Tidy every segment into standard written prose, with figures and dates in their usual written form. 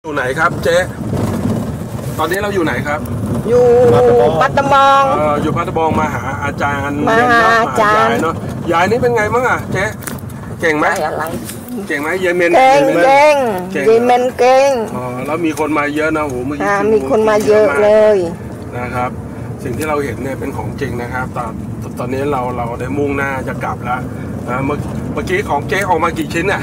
อยู่ไหนครับเจ๊ตอนนี้เราอยู่ไหนครับอยู่ปัตตบองอยู่ปัตตบองมาหาอาจารย์มาหาอาจารย์เนาะยายนี่เป็นไงบ้างอ่ะเจ๊เก่งไหมอะไรเก่งไหมยายเมนเก่งยายเมนเก่งแล้วมีคนมาเยอะนะโหเมื่อกี้มีคนมาเยอะเลยนะครับสิ่งที่เราเห็นเนี่ยเป็นของจริงนะครับตอนนี้เราได้มุ่งหน้าจะกลับแล้วนะเมื่อกี้ของเจ๊ออกมากี่ชิ้นอ่ะ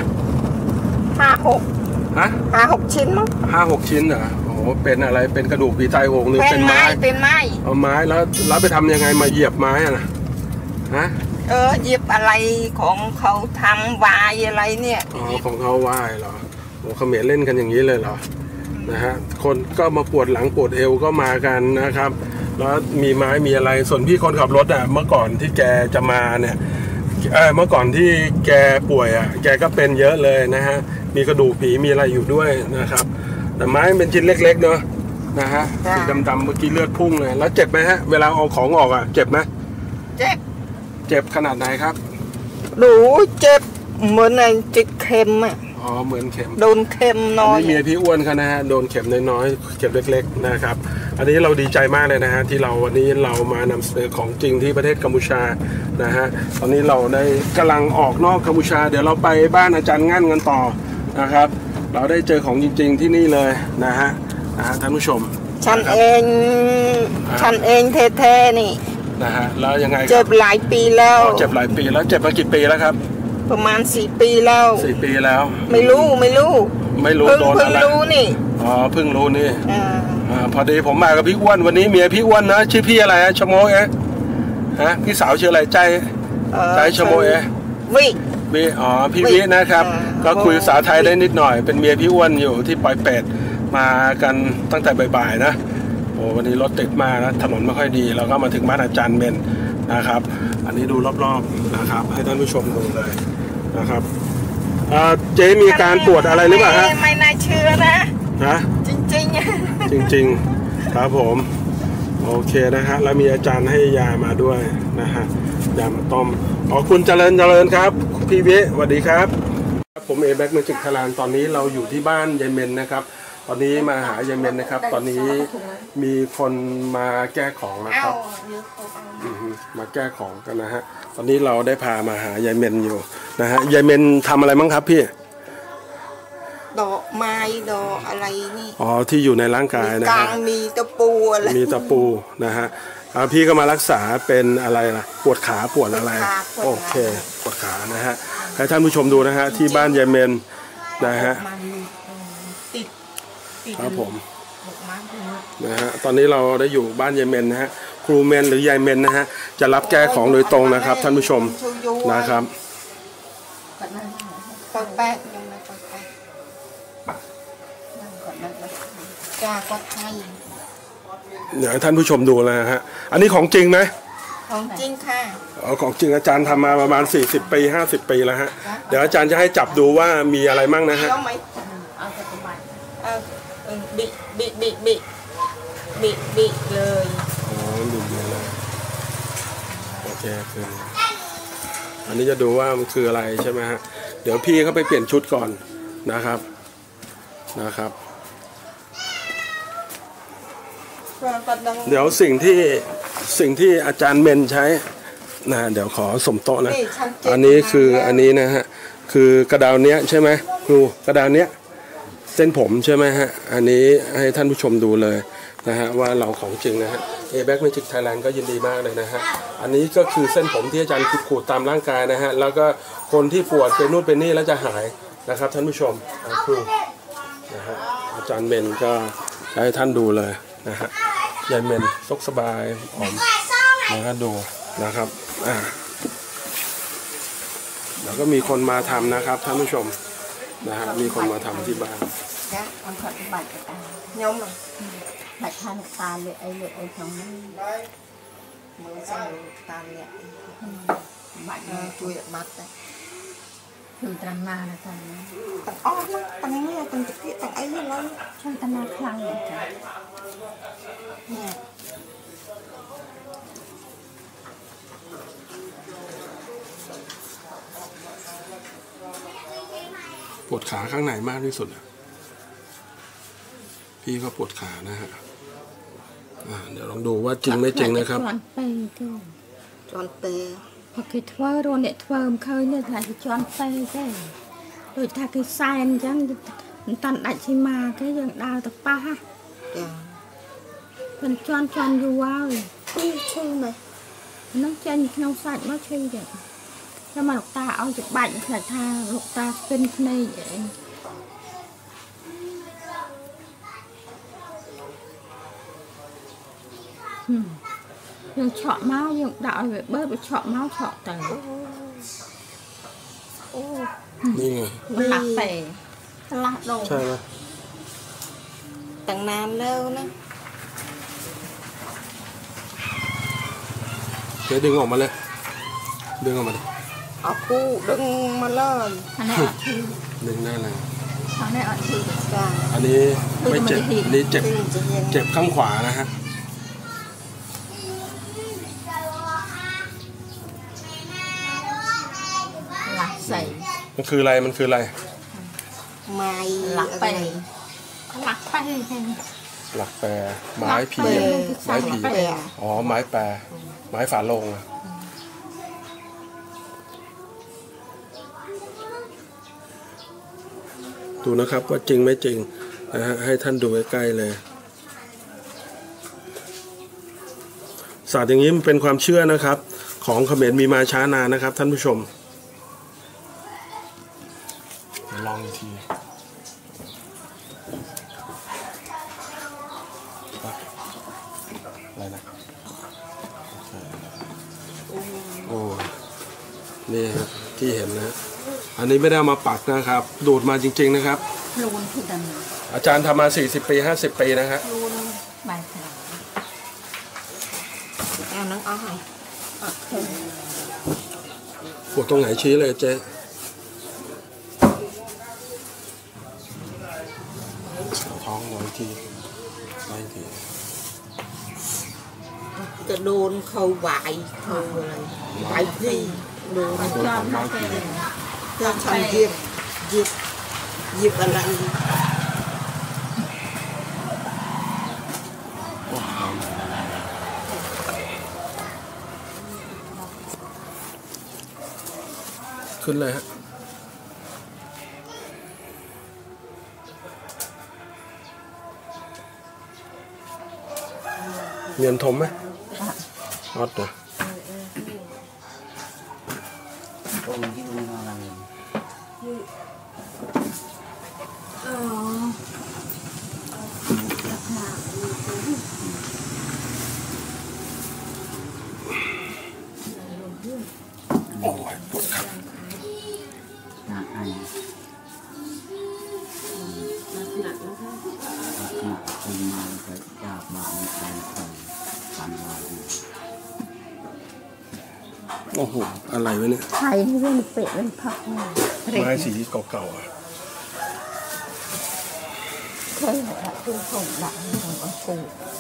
5-6 5-6 ชิ้นมั้ง 5-6 ชิ้นเหรอโอ้เป็นอะไรเป็นกระดูกผีตายโหงหรือเป็นไม้เอาไม้แล้วไปทำยังไงมาเหยียบไม้อ่ะนะฮะเหยียบอะไรของเขาทำวายอะไรเนี่ยของเขาวายเหรอโอ้เขมรเล่นกันอย่างนี้เลยเหรอนะฮะคนก็มาปวดหลังปวดเอวก็มากันนะครับแล้วมีไม้มีอะไรส่วนพี่คนขับรถอ่ะเมื่อก่อนที่แกจะมาเนี่ยเมื่อก่อนที่แกป่วยอ่ะแกก็เป็นเยอะเลยนะฮะมีกระดูกผีมีอะไรอยู่ด้วยนะครับแต่ไม้เป็นชิ้นเล็กๆเนาะนะฮะสีดำๆเมื่อกี้เลือดพุ่งเลยแล้วเจ็บไหมฮะเวลาเอาของออกอ่ะเจ็บไหมเจ็บขนาดไหนครับเจ็บเหมือนไอ้จิกเข็มอ่ะเหมือนเข็มโดนเข็มน้อยนี่เมียพี่อ้วนเขานะฮะโดนเข็มน้อยๆเข็มเล็กๆนะครับอันนี้เราดีใจมากเลยนะฮะที่วันนี้เรามานำเสนอของจริงที่ประเทศกัมพูชานะฮะตอนนี้เราได้กำลังออกนอกกัมพูชาเดี๋ยวเราไปบ้านอาจารย์งั่นกันต่อนะครับเราได้เจอของจริงๆที่นี่เลยนะฮะท่านผู้ชมฉันเองแท้ๆนี่นะฮะแล้วยังไงเจ็บหลายปีแล้วเจ็บหลายปีแล้วเจ็บมากี่ปีแล้วครับประมาณ4 ปีแล้ว 4 ปีแล้วไม่รู้โดนอะไรรู้นี่เพิ่งรู้นี่พอดีผมมากับพี่อ้วนวันนี้เมียพี่อ้วนนะชื่อพี่อะไรชโมเอะฮะพี่สาวชื่ออะไรใจชโมเอะวิพี่วินะครับก็คุยภาษาไทยได้นิดหน่อยเป็นเมียพี่อ้วนอยู่ที่ปอยเป็ดมากันตั้งแต่บ่ายๆนะโอ้วันนี้รถติดมากนะถนนไม่ค่อยดีเราก็มาถึงบ้านอาจารย์เมนนะครับอันนี้ดูรอบๆนะครับให้ท่านผู้ชมดูเลยนะครับเจ๊มีการปวดอะไรหรือเปล่าฮะไม่น่าเชื่อนะจริงครับผมโอเคนะฮะแล้วมีอาจารย์ให้ยามาด้วยนะฮะยามาต้มคุณเจริญครับพี่เวสวัสดีครับผมแบ็คเมจิกไทยแลนด์ตอนนี้เราอยู่ที่บ้านยายเมนนะครับตอนนี้มาหายายเมนนะครับตอนนี้มีคนมาแก้ของนะครับมาแก้ของกันนะฮะตอนนี้เราได้พามาหายายเมนอยู่นะฮะยายเมนทำอะไรบ้างครับพี่ดอกไม้ดอกอะไรนี่ที่อยู่ในร่างกายนะฮะมีตะปูอะไรมีตะปูนะฮะพี่ก็มารักษาเป็นอะไรล่ะปวดขาปวดอะไรโอเคปวดขานะฮะให้ท่านผู้ชมดูนะฮะที่บ้านยายเมนนะฮะครับผมนะฮะตอนนี้เราได้อยู่บ้านยายเมนนะฮะครูเมนหรือยายเมนนะฮะจะรับแก้ของโดยตรงนะครับท่านผู้ชมนะครับเดี๋ยวท่านผู้ชมดูเลยฮะอันนี้ของจริงไหมของจริงค่ะของจริงอาจารย์ทำมาประมาณ40 ปี50 ปีแล้วฮะเดี๋ยวอาจารย์จะให้จับดูว่ามีอะไรมั่งนะฮะบิเลยบิเลยโอเคคืออันนี้จะดูว่ามันคืออะไรใช่ไหมฮะเดี๋ยวพี่เขาไปเปลี่ยนชุดก่อนนะครับเดี๋ยวสิ่งที่อาจารย์เมนใช้นะเดี๋ยวขอสมโต๊ะนะอันนี้คืออันนี้นะฮะคือกระดาวเนี้ยใช่ไหมครูกระดาวเนี้ยเส้นผมใช่ไหมฮะอันนี้ให้ท่านผู้ชมดูเลยนะฮะว่าเราของจริงนะฮะแบ็คเมจิกไทยแลนด์ก็ยินดีมากเลยนะฮะอันนี้ก็คือเส้นผมที่อาจารย์ขูดตามร่างกายนะฮะแล้วก็คนที่ปวดเป็นนู่นเป็นนี่แล้วจะหายนะครับท่านผู้ชมครูนะฮะอาจารย์เมนก็ให้ท่านดูเลยนะฮะยายเมนซกสบายหอมนะครับดูนะครับแล้วก็มีคนมาทำนะครับท่านผู้ชมนะฮะมีคนมาทำที่บ้าน nhóm mà bạch than tàn lệ ấy trong nó mới sang tàn lệ bạch chui mặt đấy từ trăng na là thằng on nó thằng nghe thằng trực tiếp thằng ấy nó trong trăng na khăng vậy nè ปวดขาข้างไหนมากที่สุดพี่ก็ปวดขานะฮะเดี๋ยวลองดูว่าจริงไม่จริงนะครับจอนเปพอคือทว่าโรนเนี่ยทว่าเคยเนี่ยถ่ายจอนเปแค่โดยถ้าคือไซน์จังตันได้ชิมาแค่ยังดาวตะป้าเป็นจอนอยู่ว้าวชื่อไหมน้องเจนน้องสัตว์น้องชื่อเด็กแล้วมาลูกตาเอาจากบ้านใส่ท่าลูกตาเป็นในยังเฉาะเมาส์ยังดาวแบบเบิร์ดไปเฉาะเมาส์เฉาะแต่นี่ไงมันหลักเตะหลักโดนใช่ไหมตั้งนานแล้วนะเดี๋ยวดึงออกมาเลยดึงออกมาเลยเอาปูดึงมาเลยอันนี้อ่ะคือดึงได้เลยอันนี้อ่ะคืออันนี้ไม่เจ็บอันนี้เจ็บข้างขวานะฮะหลักใส่มันคืออะไรไม้หลักไปหลักไปหลักแปรไม้ผีอ๋อไม้แปรไม้ฝาโลงดูนะครับว่าจริงไม่จริงนะฮะให้ท่านดูใกล้ๆเลยศาสตร์อย่างนี้มันเป็นความเชื่อนะครับของเขมรมีมาช้านานนะครับท่านผู้ชมลองอีกทีอะไรนะโอ้นี่ฮะที่เห็นนะอันนี้ไม่ได้มาปักนะครับดูดมาจริงๆนะครับรูนที่ดันอาจารย์ทำมา40 ปี50 ปีนะฮะรูนใบแผลน้องอ้อยปวดตรงไหนชี้เลยเจ๊ท้องร้อยทีจะโดนเขาไหวเขาอะไรไหวพี่โดนจอนมาเป็นจะทำหยิบอะไรขึ้นเลยฮะเมียนทมไหมฮอตเลยโอ้ยปวดครับโอ้โหอะไรวะเนี่ยไทยนี่เป็นเป็ดเป็นผักไม้สีเก่าๆเคยเห็นอะคือผมหลังของอังกู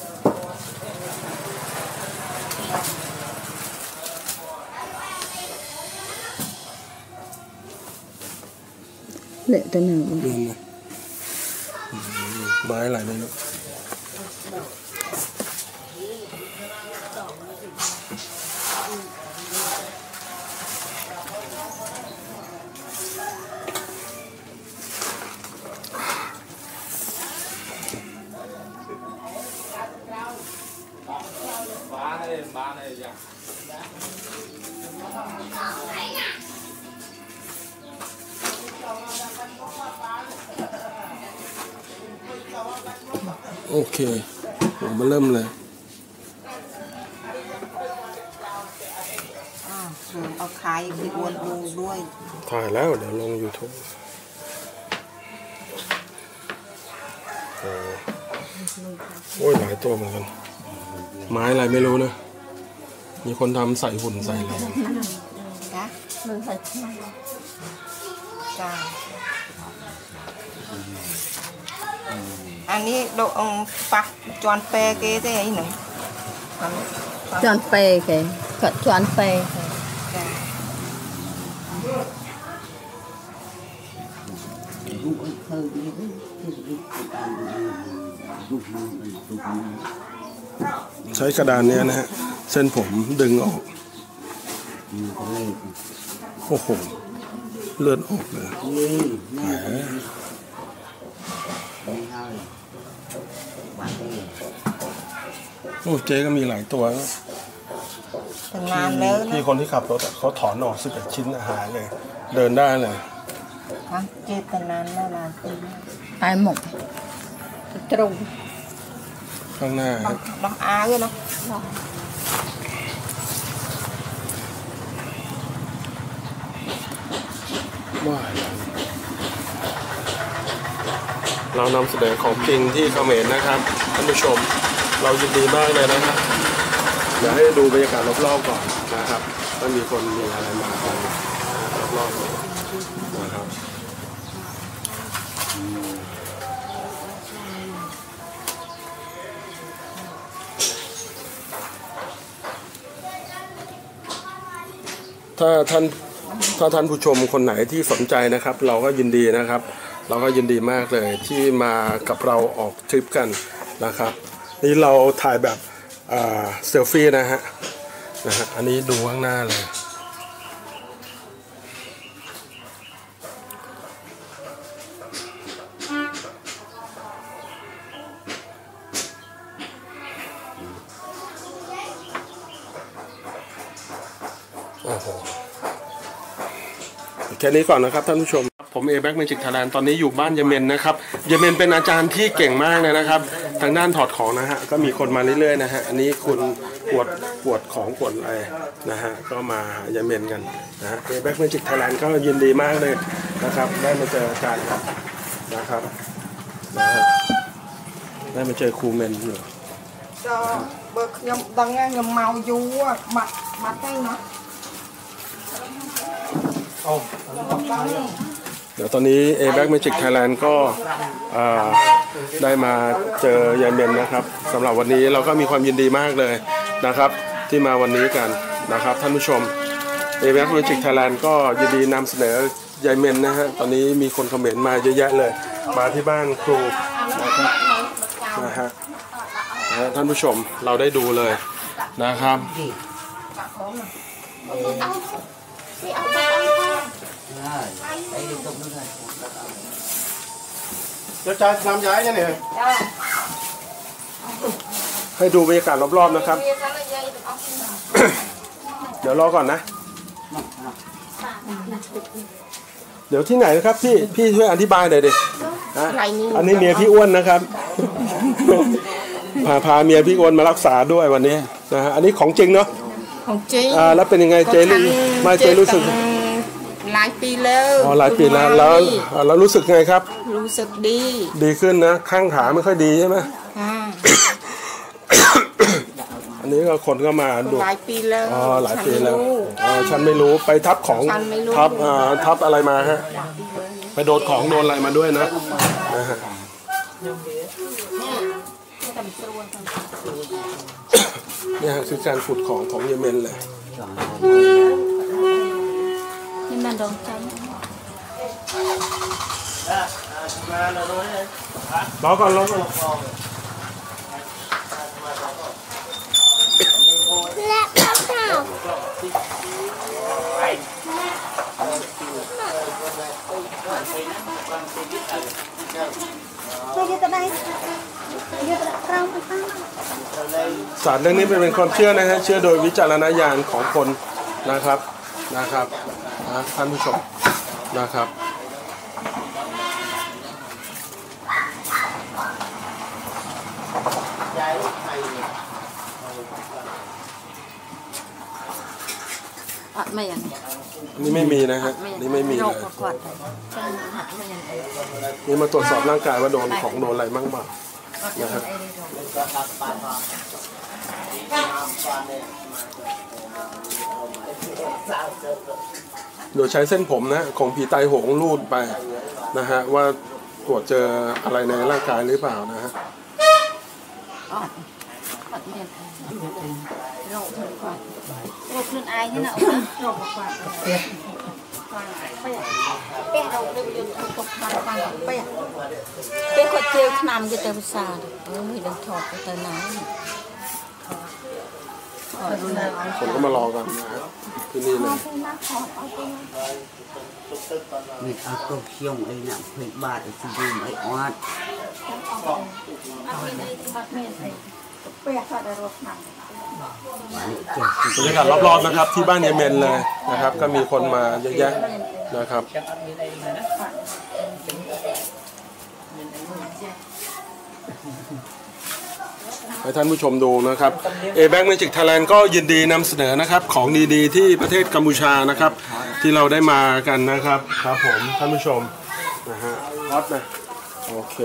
เละตัวหนึ่งไม้อะไรไม่รู้โอเคผมมาเริ่มเลยเอาไข่ไปวนดูด้วยถ่ายแล้วเดี๋ยวลง YouTube โอ้ยหลายตัวเหมือนกันไม้อะไรไม่รู้นะมีคนทำใส่หุ่นใส่อะไรมันใส่จ้าอันนี้โดนปักจอนเปเกได้ไอ้หนึ่งจอนเปเกก็จอนเปใช้กระดานเนี้ยนะฮะเส้นผมดึงออกโอ้โหเลือดออกเลยโอ้เจ๊ก็มีหลายตัวนะนานแล้วพี่คนที่ขับรถเขาถอนออก11 ชิ้นหายเลยเดินได้เลยเจ๊นานแล้วนานตายหมกตรงข้างหน้าบังอาเลยเนาะว้าเรานำเสนอของจริงที่เขมรนะครับท่านผู้ชมเรายินดีมากเลยนะครับเดี๋ยวให้ดูบรรยากาศรอบๆก่อนนะครับต้องมีคนมีอะไรมากันรอบๆนะครับถ้าท่านผู้ชมคนไหนที่สนใจนะครับเราก็ยินดีนะครับเราก็ยินดีมากเลยที่มากับเราออกทริปกันนะครับนี่เราถ่ายแบบเซลฟี่นะฮะอันนี้ดูข้างหน้าเลยโอ้โหแค่นี้ก่อนนะครับท่านผู้ชมผมAback Magic Thailand ตอนนี้อยู่บ้านเยเมนนะครับเยเมนเป็นอาจารย์ที่เก่งมากเลยนะครับทางด้านถอดของนะฮะก็มีคนมาเรื่อยๆนะฮะอันนี้คุณปวดของปวดอะไรนะฮะก็มาเยเมนกันนะฮะAback Magic Thailand ก็ยินดีมากเลยนะครับได้มาเจออาจารย์ครับนะครับได้มาเจอครูเมนอยู่เบิกยำดังยำเมาอยู่มัดได้เนาะเดี๋ยวตอนนี้Aback Magic Thailand ก็ได้มาเจอยายเมนนะครับสำหรับวันนี้เราก็มีความยินดีมากเลยนะครับที่มาวันนี้กันนะครับท่านผู้ชมAback Magic Thailand ก็ยินดีนำเสนอยายเมนนะฮะตอนนี้มีคนคอมเมนต์มาเยอะแยะเลยมาที่บ้านครูนะครับนะฮะท่านผู้ชมเราได้ดูเลยนะครับเดี๋ยวจะทำย้ายยังไงให้ดูบรรยากาศรอบๆนะครับ เดี๋ยวรอก่อนนะเดี๋ยวที่ไหนนะครับพี่ช่วยอธิบายหน่อยดิอันนี้เมียพี่อ้วนนะครับพาเมียพี่อ้วนมารักษาด้วยวันนี้นะฮะอันนี้ของจริงเนาะของจริงแล้วเป็นยังไงเจรู้สึกหลายปีแล้วหลายปีแล้วรู้สึกไงครับรู้สึกดีขึ้นนะข้างขาไม่ค่อยดีใช่ไหมอันนี้ก็คนก็มาดูหลายปีแล้วหลายปีแล้วฉันไม่รู้ไปทับของทับอะไรมาฮะไปโดนของโดนอะไรมาด้วยนะฮะนี่ฮะคือการขุดของเยเมนเลยนี่มันโดนใจรอก่อนและข้าวศาสตร์เรื่องนี้เป็นความเชื่อนะฮะเชื่อโดยวิจารณญาณของคนนะครับท่านผู้ชมนะครับไม่ยังนี่ไม่มีนะฮะนี่ไม่มีเลยนี่มาตรวจสอบร่างกายว่าโดนของโดนอะไรบ้างนะครับโดยใช้เส้นผมนะของผีตายโหงรูดไปนะฮะว่าตรวจเจออะไรในร่างกายหรือเปล่านะฮะโรคคลื่นไอนี่นะโรคเราเรียนตกมาฟังเป๊ะเป๊ะก็เจียวน้ำก็เติมซาดิดังถอดก็เติมน้ำผมก็มารอกันนะครับที่นี่เลยมีเอาตัวเชี่ยวไอ้เนี่ยเพื่อนบ้านไอ้ที่ดูไอ้ออดบรรยากาศรอบๆนะครับที่บ้านเยเมนเลยนะครับก็มีคนมาเยอะแยะนะครับให้ท่านผู้ชมดูนะครับBank Magic Thailand ก็ยินดีนำเสนอนะครับของดีๆที่ประเทศกัมพูชานะครับที่เราได้มากันนะครับครับผมท่านผู้ชมนะฮะฮอตนะโอเค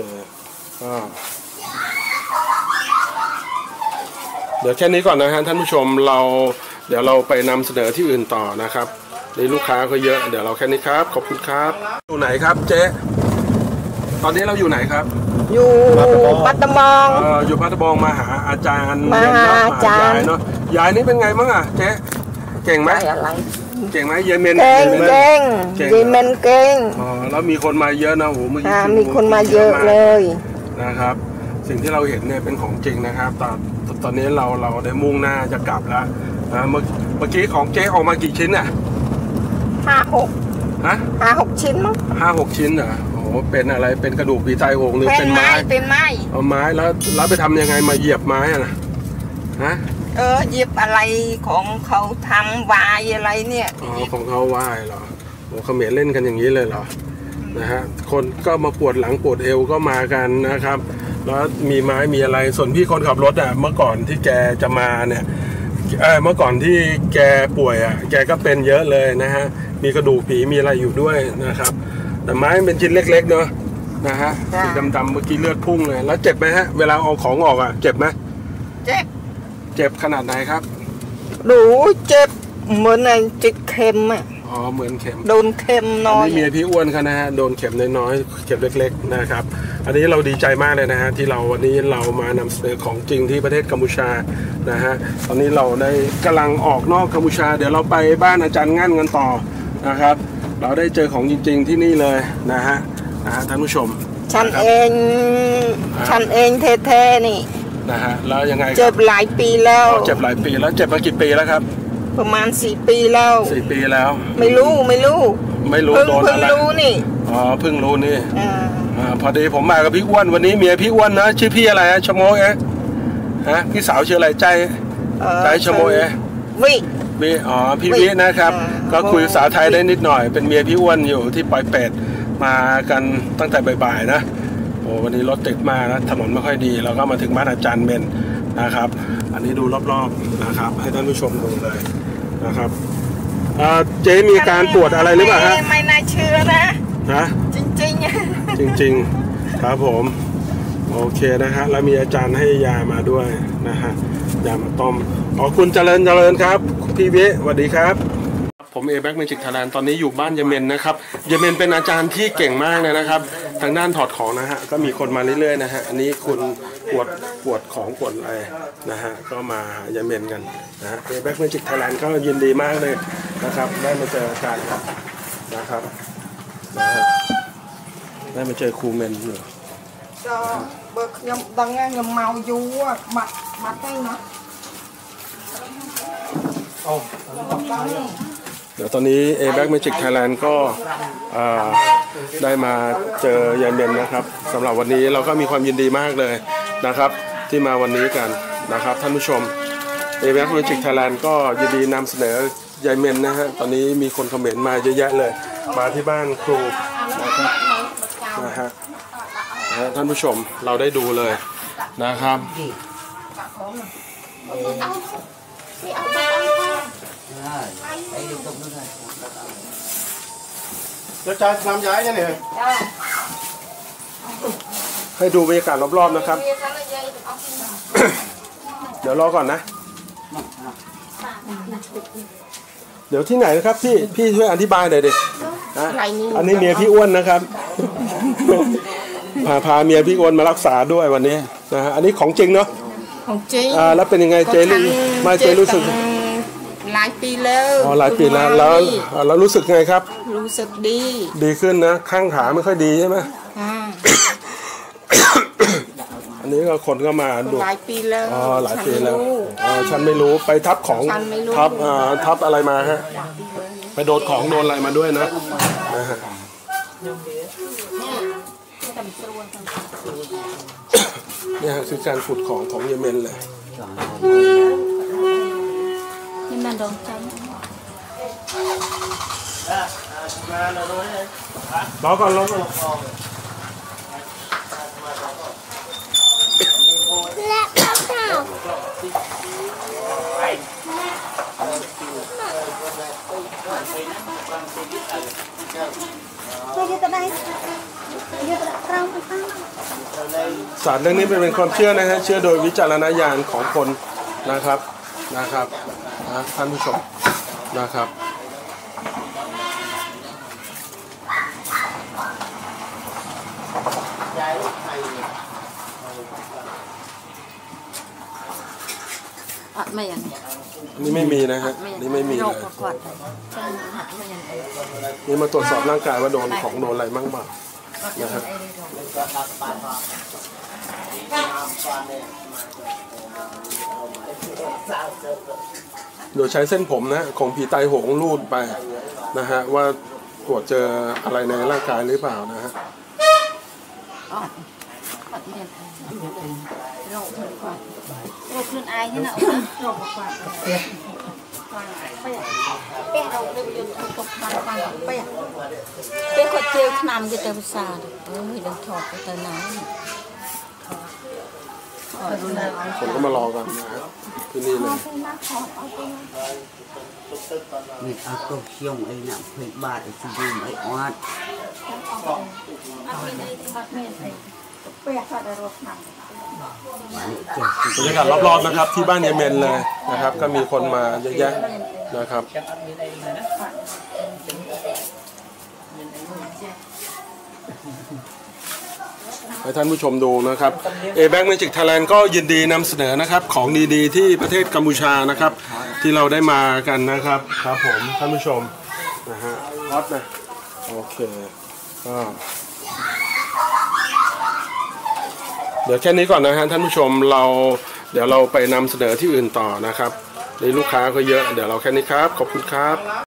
เดี๋ยวแค่นี้ก่อนนะฮะท่านผู้ชมเดี๋ยวเราไปนำเสนอที่อื่นต่อนะครับนี่ลูกค้าก็เยอะเดี๋ยวเราแค่นี้ครับขอบคุณครับอยู่ไหนครับเจ๊ตอนนี้เราอยู่ไหนครับอยู่ปัตตมองอยู่ปัตตมองมาหาอาจารย์มาหาอาจารย์เนาะยายนี่เป็นไงบ้างอ่ะเจ๊เก่งไหมเก่งไหมเยเมนเก่งเยเมนเก่งแล้วมีคนมาเยอะนะโหเมื่อกี้มีคนมาเยอะเลยนะครับสิ่งที่เราเห็นเนี่ยเป็นของจริงนะครับตอนนี้เราได้มุ่งหน้าจะกลับแล้วเมื่อกี้ของเจ๊ออกมากี่ชิ้นอ่ะ 5-6 ฮะ 5-6 ชิ้นมั้ง 5-6 ชิ้นเหรอโอ้เป็นอะไรเป็นกระดูกผีไตโหงหรือเป็นไม้เอาไม้แล้วไปทำยังไงมาเหยียบไม้อ่ะนะฮะเหยียบอะไรของเขาทำวายอะไรเนี่ยของเขาวายเหรอโอ้เขมรเล่นกันอย่างนี้เลยเหรอนะฮะคนก็มาปวดหลังปวดเอวก็มากันนะครับแล้วมีไม้มีอะไรส่วนพี่คนขับรถอ่ะเมื่อก่อนที่แกจะมาเนี่ยเมื่อก่อนที่แกป่วยอ่ะแกก็เป็นเยอะเลยนะฮะมีกระดูกผีมีอะไรอยู่ด้วยนะครับแต่ไม้เป็นชิ้นเล็กๆเนาะนะฮะสีดำๆเมื่อกี้เลือดพุ่งเลยแล้วเจ็บไหมฮะเวลาเอาของออกอ่ะเจ็บไหมเจ็บขนาดไหนครับรู้เจ็บเหมือนในจิกเข็มอ่ะเหมือนเข็มโดนเข็มน้อยนี่เมียพี่อ้วนเขานะฮะโดนเข็มน้อยๆเข็มเล็กๆนะครับอันนี้เราดีใจมากเลยนะฮะที่วันนี้เรามานำเสนอของจริงที่ประเทศกัมพูชานะฮะตอนนี้เราได้กำลังออกนอกกัมพูชาเดี๋ยวเราไปบ้านอาจารย์งั่นกันต่อนะครับเราได้เจอของจริงๆที่นี่เลยนะฮะท่านผู้ชมฉันเองแท้ๆนี่นะฮะแล้วยังไงเจ็บหลายปีแล้วเจ็บหลายปีแล้วเจ็บมากี่ปีแล้วครับประมาณ4 ปีแล้ว 4 ปีแล้วไม่รู้โดนอะไรรู้นี่เพิ่งรู้นี่พอดีผมมากับพี่อ้วนวันนี้เมียพี่อ้วนนะชื่อพี่อะไรชโมยฮะพี่สาวชื่ออะไรใจชโมยวิพี่วินะครับก็คุยภาษาไทยได้นิดหน่อยเป็นเมียพี่อ้วนอยู่ที่ปอยเป็ดมากันตั้งแต่บ่ายๆนะโอ้วันนี้รถติดมากนะถนนไม่ค่อยดีเราก็มาถึงบ้านอาจารย์เมนนะครับอันนี้ดูรอบๆนะครับให้ท่านผู้ชมดูเลยนะครับเจ๊มีการปวดอะไรหรือเปล่าฮะไม่น่าเชื่อนะจริงครับผมโอเคนะฮะแล้วมีอาจารย์ให้ยามาด้วยนะฮะยามาต้มคุณเจริญครับพี่เวสวัสดีครับผมBank Magic Thailandตอนนี้อยู่บ้านเยเมนนะครับเยเมนเป็นอาจารย์ที่เก่งมากเลยนะครับทางด้านถอดของนะฮะก็มีคนมาเรื่อยๆนะฮะอันนี้คุณปวดของปวดอะไรนะฮะก็มาเยเมนกันนะฮะBank Magic Thailandก็ยินดีมากเลยนะครับได้มาเจออาจารย์นะครับได้มาเจอครูเมนอยู่ก็เบิกยมดังงยมเมาอยู่มาได้เนาะเดี๋ยวตอนนี้Bank Magic Thailand ก็ได้มาเจอยายเมนนะครับสำหรับวันนี้เราก็มีความยินดีมากเลยนะครับที่มาวันนี้กันนะครับท่านผู้ชมBank Magic Thailand ก็ยินดีนำเสนอยายเมนนะฮะตอนนี้มีคนคอมเมนต์มาเยอะแยะเลยมาที่บ้านครูนะครับนะฮะท่านผู้ชมเราได้ดูเลยนะครับจะจ่ายน้ำย้ายเนี่ยให้ดูบรรยากาศรอบๆนะครับเดี๋ยวรอก่อนนะเดี๋ยวที่ไหนนะครับพี่ช่วยอธิบายหน่อยดิอันนี้เมียพี่อ้วนนะครับพาเมียพี่อ้วนมารักษาด้วยวันนี้นะฮะอันนี้ของจริงเนาะของจริงแล้วเป็นยังไงเจรู้สึกหลายปีแล้วหลายปีแล้วรู้สึกไงครับรู้รู้สึกดีขึ้นนะข้างขาไม่ค่อยดีใช่ไหมอันนี้ก็คนก็มาดูหลายปีแล้วหลายปีแล้วฉันไม่รู้ไปทับของทับอะไรมาฮะไปโดนของโดนอะไรมาด้วยนะฮะนี่คือการขุดของเยเมนเลยนี่มันโดนใจรอก่อนและข้าวศาสตร์เรื่องนี้เป็นความเชื่อนะฮะเชื่อโดยวิจารณญาณของคนนะครับท่านผู้ชมนะครับไม่อย่างนี่ไม่มีนะฮะนี่ไม่มีเลยนี่มาตรวจสอบร่างกายว่าโดนของโดนอะไรบ้างบ้างนะครับโดยใช้เส้นผมนะของผีไตโหงรูดไปนะฮะว่าตรวจเจออะไรในร่างกายหรือเปล่านะฮะโรคคลื่นไอนี่นะโรคปากเปียเราเรียนตกมันฟังเปียขดเจียวขนำจะเติมซาไม่ดังถอดไปเติมน้ำคนก็มารอกันนะครับที่นี่เลยมีเอาตัวเชี่ยงไอ้น่ะเพื่อนบ้านไอ้ที่ดูไอ้ออดบรรยากาศรอบๆนะครับที่บ้านเยเมนเลยนะครับก็มีคนมาเยอะแยะนะครับให้ท่านผู้ชมดูนะครับBank Magic Thailand ก็ยินดีนำเสนอนะครับของดีๆที่ประเทศกัมพูชานะครับที่เราได้มากันนะครับครับผมท่านผู้ชมนะฮะฮอตนะโอเคก็เดี๋ยวแค่นี้ก่อนนะฮะท่านผู้ชมเดี๋ยวเราไปนำเสนอที่อื่นต่อนะครับในลูกค้าก็เยอะเดี๋ยวเราแค่นี้ครับขอบคุณครับ